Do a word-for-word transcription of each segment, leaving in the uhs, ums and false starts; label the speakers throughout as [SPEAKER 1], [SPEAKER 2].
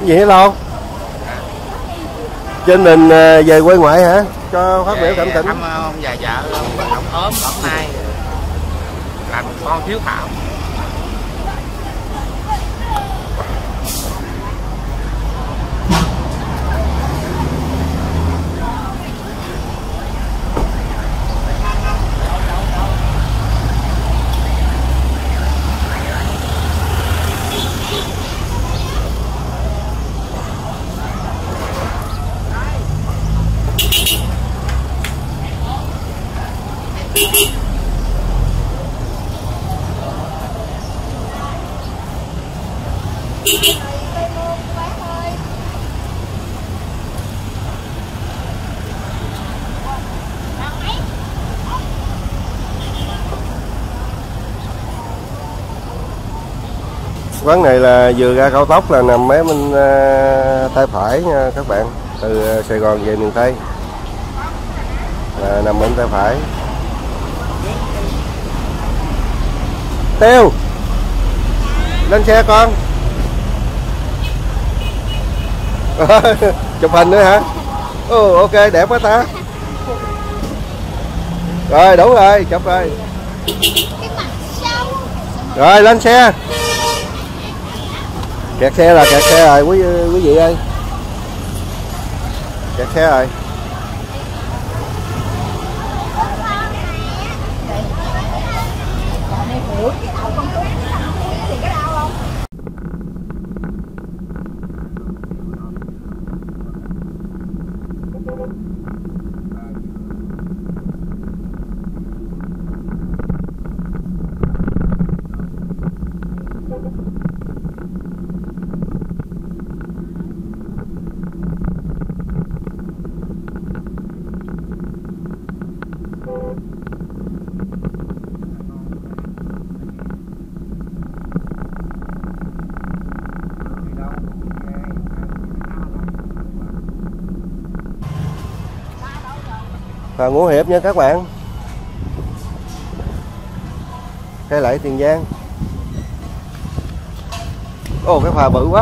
[SPEAKER 1] Gì hello? Trên mình về quê ngoại hả? Cho phát biểu cảm tình.
[SPEAKER 2] Thăm ông già vợ ông, ông ốm bỏng nay làm con thiếu thảo.
[SPEAKER 1] Quán này là vừa ra cao tốc là nằm mấy bên uh, tay phải nha các bạn, từ Sài Gòn về miền Tây là nằm bên tay phải. Tiêu lên xe con. Chụp hình nữa hả? Ồ ok đẹp quá ta. Rồi đủ rồi, chụp rồi. Rồi lên xe. Kẹt xe là kẹt xe rồi quý quý vị ơi. Kẹt xe rồi. Phà Ngũ Hiệp nha các bạn. Cái lại Tiền Giang. Ồ cái phà bự quá.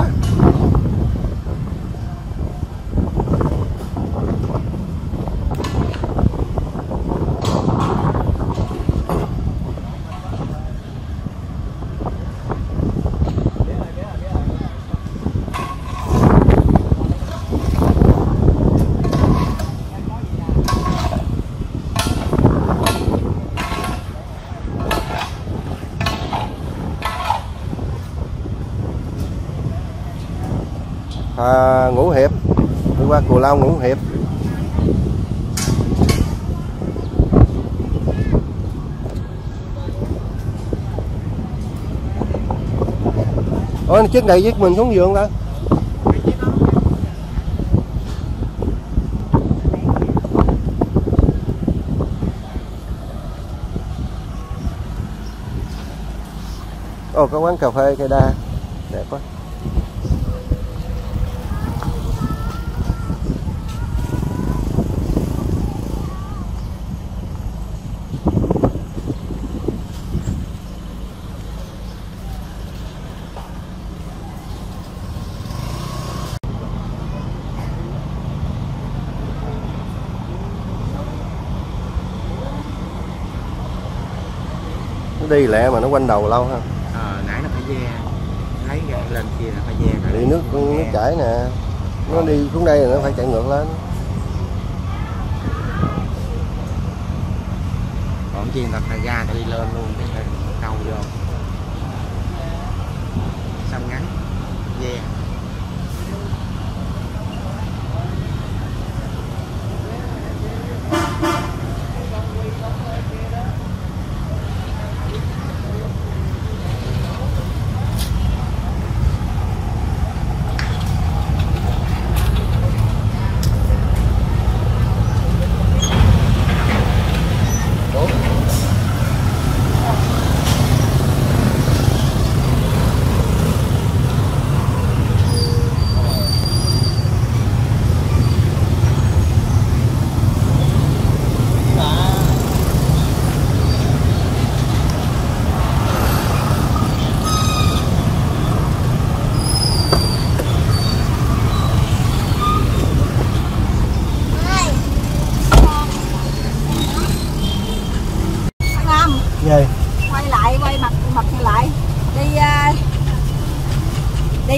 [SPEAKER 1] À, Ngũ Hiệp đi qua Cù Lao Ngũ Hiệp. Ôi chiếc này với mình xuống giường ta. Ồ có quán cà phê cây đa đẹp quá. Đi lẹ mà nó quanh đầu lâu ha.
[SPEAKER 2] Ờ nãy nó phải ve, lấy ra lên kia là phải ve.
[SPEAKER 1] Đi nước nước chảy nè, nó đi xuống đây là nó phải chạy ngược lên.
[SPEAKER 2] Còn chiên thật là ra thì đi lên luôn cái câu vô. Xong ngắn ve.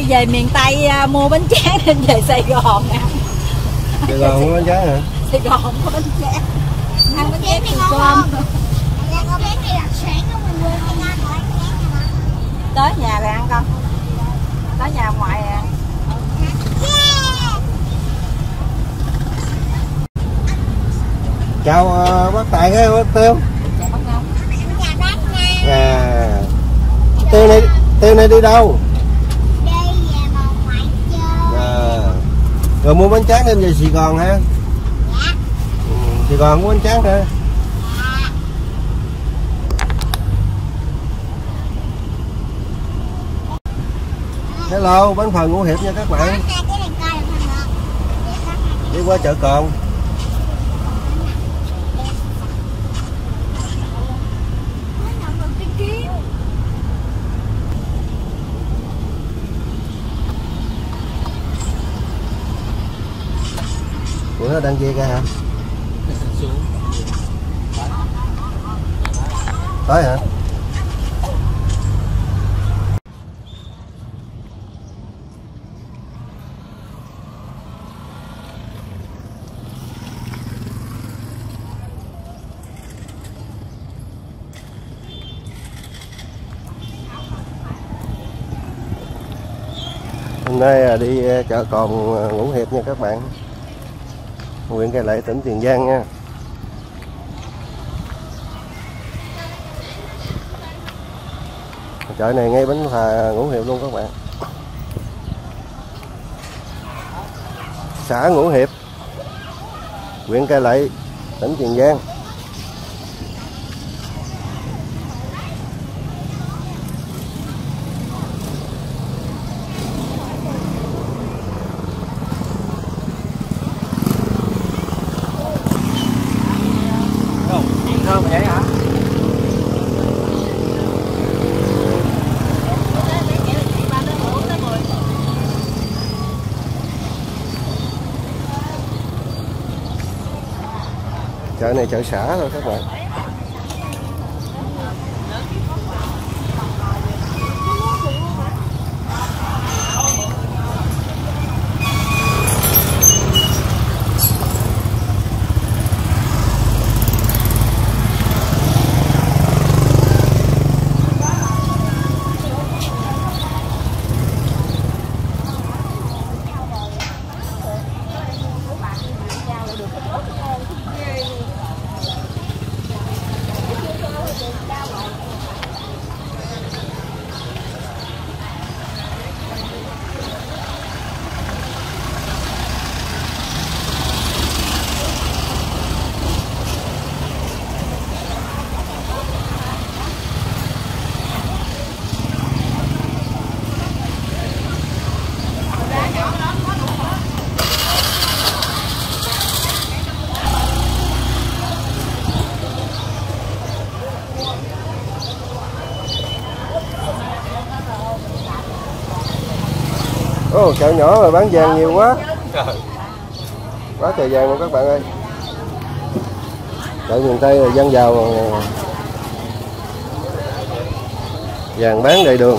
[SPEAKER 3] về miền Tây uh, mua bánh tráng nên về Sài Gòn nè.
[SPEAKER 1] Sài Gòn mua bánh tráng hả?
[SPEAKER 3] Sài Gòn mua bánh tráng. Ăn bánh tráng từ cơm. Tới nhà rồi ăn con. Tới nhà ngoại rồi ăn.
[SPEAKER 1] Chào uh, bác Tài hay bác Tiêu?
[SPEAKER 3] Chào bác Ngông.
[SPEAKER 4] Chào bác Ngông.
[SPEAKER 1] À, Tiêu này, Tiêu này đi đâu?
[SPEAKER 4] Đi về bà ngoại chơi.
[SPEAKER 1] À, rồi mua bánh tráng đem về Sài Gòn ha?
[SPEAKER 4] Dạ.
[SPEAKER 1] Ừ, Sài Gòn mua bánh tráng hả?
[SPEAKER 4] Dạ.
[SPEAKER 1] Hello, bánh phở Ngũ Hiệp nha các bạn.
[SPEAKER 4] Hai cái này coi là phần một.
[SPEAKER 1] Đi qua chợ Cồn. Ủa nó đang chia ra hả? Tới hả? Hôm nay đi chợ Cồn Ngũ Hiệp nha các bạn, huyện Cai Lậy, tỉnh Tiền Giang nha. Chợ này ngay bánh phà Ngũ Hiệp luôn các bạn. Xã Ngũ Hiệp, huyện Cai Lậy, tỉnh Tiền Giang.
[SPEAKER 2] Thơm vậy hả?
[SPEAKER 1] Chợ này chợ xã thôi các bạn. Ồ, chợ nhỏ mà bán vàng nhiều quá. Quá trời vàng luôn các bạn ơi. Chợ miền Tây là dân giàu mà. Vàng bán đầy đường.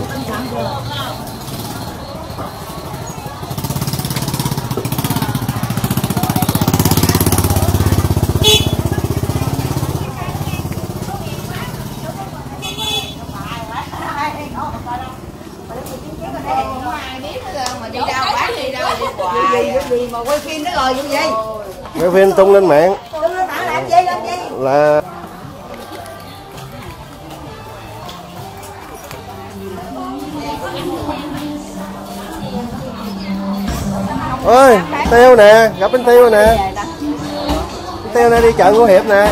[SPEAKER 3] Gì mà quay phim nó lời như vậy?
[SPEAKER 1] Quay phim tung lên mạng.
[SPEAKER 3] Tung lên mạng làm gì làm gì?
[SPEAKER 1] Là ơi, Tiêu nè, gặp anh Tiêu nè. Anh Tiêu này đi chợ Ngũ Hiệp nè.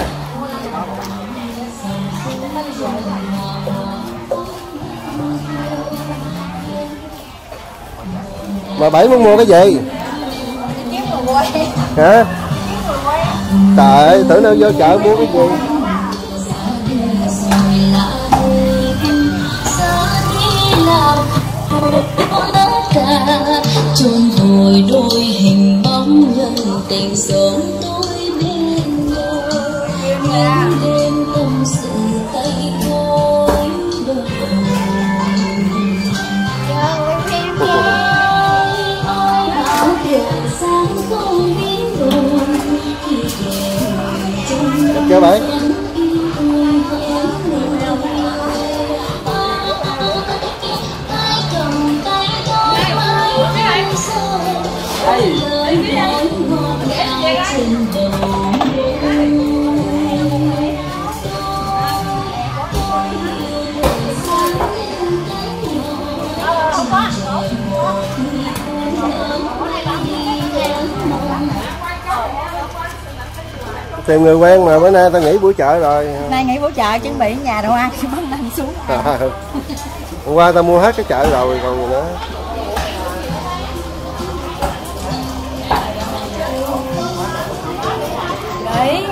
[SPEAKER 1] Mà Bảy muốn mua cái gì? Hả? Trời ơi, tưởng đâu vô chợ mua cái gì?
[SPEAKER 5] chôn vùi đôi hình bóng nhân tình sớm tôi bên nhau ngày đêm tâm sự tay gối đôi.
[SPEAKER 1] chưa bạn? Tìm người quen mà bữa nay tao nghỉ buổi chợ rồi.
[SPEAKER 3] Nay nghỉ buổi chợ chuẩn bị nhà đồ ăn bắt anh xuống.
[SPEAKER 1] À, hôm qua tao mua hết cái chợ rồi còn gì nữa.
[SPEAKER 3] Đấy.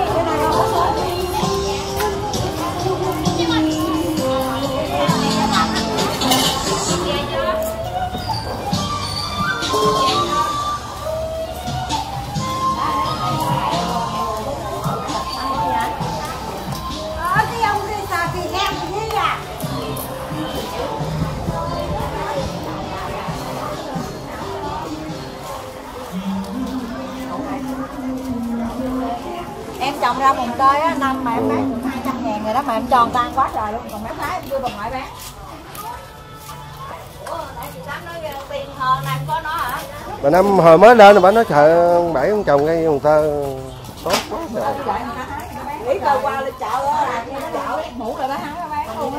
[SPEAKER 3] Em trồng ra mùng tơi á, năm mà em bán được hai trăm ngàn rồi đó, mà em tròn tan quá trời luôn, còn mấy trái em đưa bà ngoại bán. Ủa, tại vì Tám nói tiền hồi này không có nó hả?
[SPEAKER 1] Mà năm hồi mới lên rồi bà nói trời bảy con chồng cây mùng tơi tốt quá trời.
[SPEAKER 3] Nghĩ cơ qua lên chợ á, chợ mũ rồi đó hắn nó bán luôn á.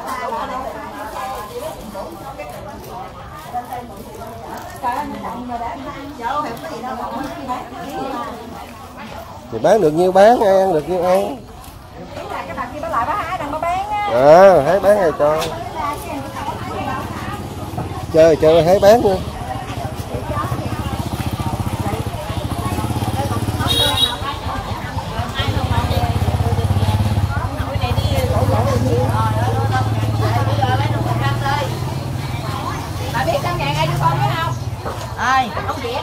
[SPEAKER 1] Thì bán được nhiêu bán, ai ăn được nhiêu ăn.
[SPEAKER 3] Cái bà kia bà lại bà hái đang có bán á.
[SPEAKER 1] À, thấy bán rồi cho. Chơi chơi thấy bán nữa.
[SPEAKER 3] Bà biết trăm ngàn ai đứa con biết không? Ai? Ông Việt.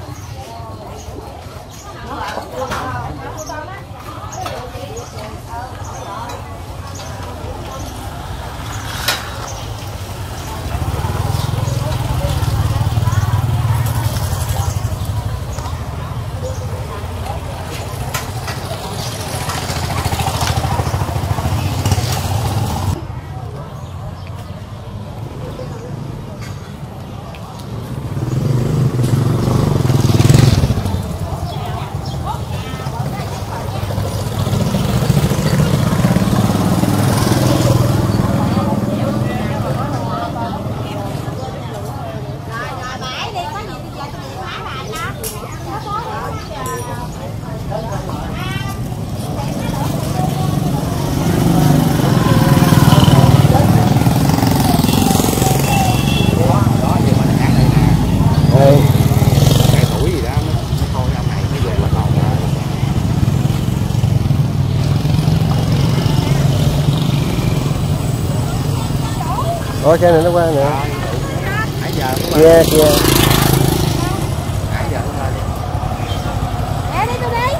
[SPEAKER 1] Ủa xe này nó qua nè.
[SPEAKER 2] Nãy giờ cũng
[SPEAKER 1] Kia kia.
[SPEAKER 2] nãy giờ cũng lên.
[SPEAKER 3] Nè đi tôi đi.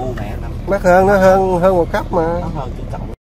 [SPEAKER 6] mua mẹ năm.
[SPEAKER 1] Mắc hơn, nó hơn hơn một cấp mà.
[SPEAKER 6] Nó hơn chú trọng.